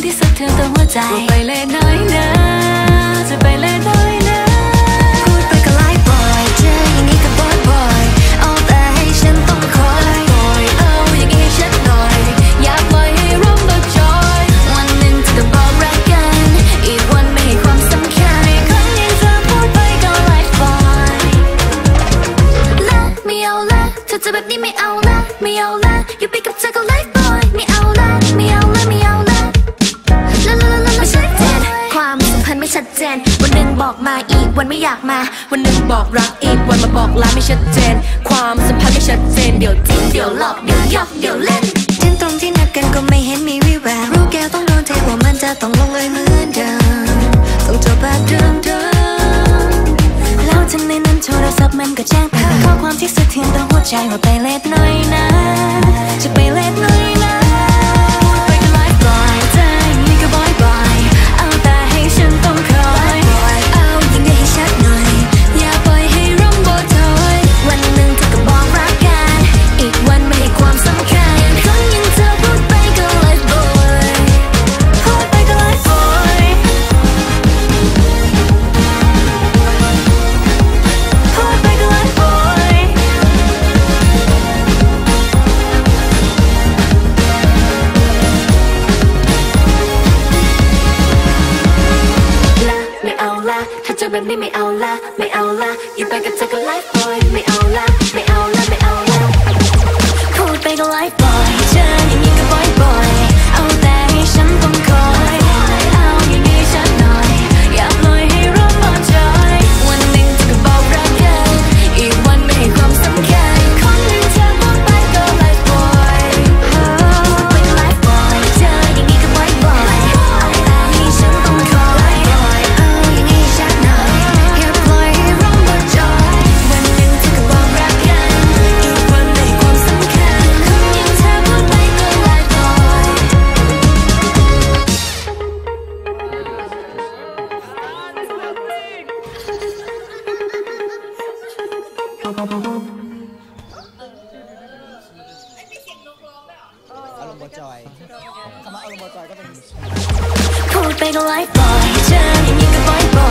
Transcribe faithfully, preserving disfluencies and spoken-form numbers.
ที่สะเทือนต่อหัวใจไปเลยน้อยนะจะไปเลยน้อยนะพูดไปก็ไลฟ์บ่อยเจออย่างนี้ก็บ่อยบ่อยเอาแต่ให้ฉันต้องคอยบ่อยเอาอย่างนี้ให้ฉันหน่อยอยากปล่อยให้ร่มเบิกจอยวันหนึ่งเธอก็บอกรักกันอีกวันไม่ให้ความสำคัญครั้งยังเธอพูดไปก็ไลฟ์บ่อยละไม่เอาละเธอจะแบบนี้ไม่เอาละไม่เอาละอยู่ไปกับเธอก็ไลฟ์บ่อยไม่เอาละไม่เอาละไม่เอาละละละละละไม่ชัดเจนความสัมพันธ์ไม่ชัดเจนวันหนึ่งบอกมาอีกวันไม่อยากมาวันหนึ่งบอกรักอีกวันมาบอกลาไม่ชัดเจนความสัมพันธ์ไม่ชัดเจนเดี๋ยวจริงเดี๋ยวหลอกเดี๋ยวหยอกเดี๋ยวเล่นถึงตรงที่นัดกันก็ไม่เห็นมีวี่แววรู้แก้วต้องโดนเทว่ามันจะต้องลงเลยเหมือนเดิมต้องจบแบบเดิมเดิมแล้วทันในนั้นโทรศัพท์มันก็แจ้งเตือนข้อความที่สะเทือนต่อหัวใจว่าไปเลทหน่อยนะจะไปเลทหน่อยนะไปก็ไลฟ์บ่อยเจออย่างนี้ก็บ่อยบ่อยเอาแต่ให้ฉันต้องคอยเอายิ่งได้ให้ชัดหน่อยอย่าปล่อยให้ร่มโบถอยวันหนึ่งเธอก็บอกรักกันอีกวันไม่ให้ความสำคัญคนอย่างเธอพูดไปก็ไลฟ์บ่อยพูดไปก็ไลฟ์บ่อยพูดไปก็ไลฟ์บ่อยละไม่เอาละถ้าเจอแบบนี้ไม่เอาละไม่เอาละอยู่ไปกับเธอก็ไลฟ์บ่อยไม่เอาละไม่เอาละไม่เอาละพูดไปก็ไลฟ์บ่อยเจออย่างนี้ก็บ่อยบ่อยเอาแต่ให้ฉันต้องคอยเอาอย่างนี้ฉันหน่อยอย่าปล่อยให้ร่มบอนจอยวันหนึ่งเธอก็บอกรักกันอีกวันไม่ให้ความสำคัญคนหนึ่งเธอพูดไปก็ไลฟ์บ่อยพูดไปก็ไลฟ์บ่อยเจออย่างนี้ก็บ่อยบ่อยเอาแต่ให้ฉันต้องคอยเอาอย่างนี้ฉันหน่อยอย่าปล่อยให้ร่มบอนจอยวันหนึ่งเธอก็บอกรักกันอีกวันไม่ให้ความสำคัญคนอย่างเธอพูดไปก็ไลฟ์บ่อยอารมณ์บอจอยคำว่าอารมณ์บอจอยก็เป็นพูดไปก็ไลฟ์บ่อยเจออย่างนี้ก็บ่อยบ่